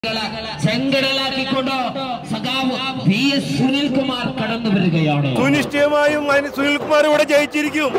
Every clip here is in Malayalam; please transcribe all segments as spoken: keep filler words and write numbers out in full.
ചെങ്കടലാക്കിക്കൊണ്ട് സഖാവ് വി എസ് സുനിൽകുമാർ കടന്നു വരികയാണ്. സുനിശ്ചയമായും സുനിൽകുമാർ ഇവിടെ ജയിച്ചിരിക്കും.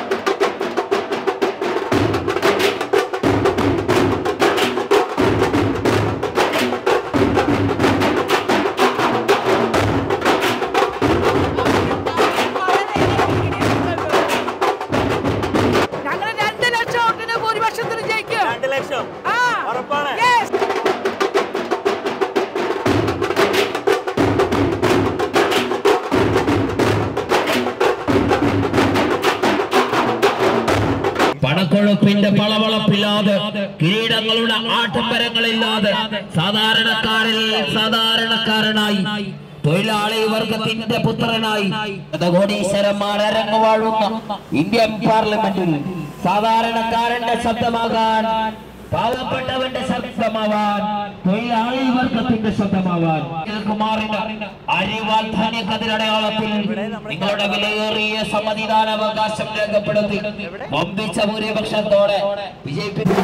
പണക്കൊഴുപ്പിന്റെ പളവളപ്പില്ലാതെ കിരീടങ്ങളുടെ ആഡംബരങ്ങളില്ലാതെ സാധാരണക്കാരിൽ സാധാരണക്കാരനായി തൊഴിലാളി വർഗത്തിന്റെ പുത്രനായി കോടീശ്വരന്മാർ അരങ്ങു വാഴുന്ന ഇന്ത്യൻ പാർലമെന്റിൽ സാധാരണക്കാരന്റെ ശബ്ദമാകാൻ, പാവപ്പെട്ടവന്റെ ശബ്ദമാവാൻ, തൊഴിലാളി വർഗത്തിന്റെ ശബ്ദമാവാൻ കുമാറിന്റെ അരിവാൾ ധാന്യക്കതിരടയാളത്തിൽ നിങ്ങളുടെ വിലയേറിയ സമ്മതിദാനാവകാശം രേഖപ്പെടുത്തി വമ്പിച്ച ഭൂരിപക്ഷത്തോടെ വിജയിപ്പിച്ചു.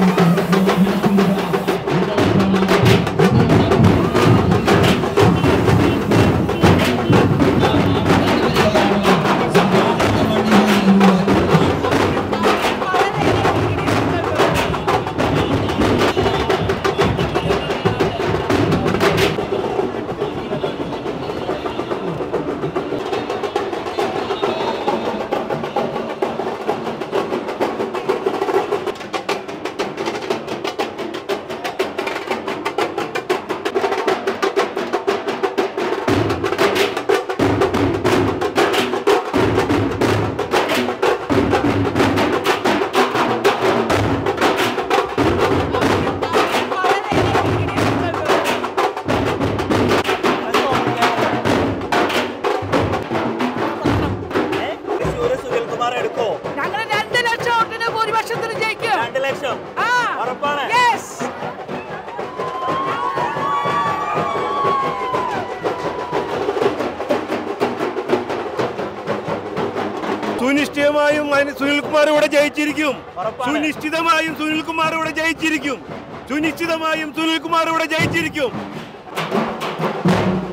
സുനിശ്ചയമായും സുനിൽകുമാർ ഇവിടെ ജയിച്ചിരിക്കും. സുനിശ്ചിതമായും സുനിൽകുമാർ ഇവിടെ ജയിച്ചിരിക്കും. സുനിശ്ചിതമായും സുനിൽകുമാർ ഇവിടെ ജയിച്ചിരിക്കും.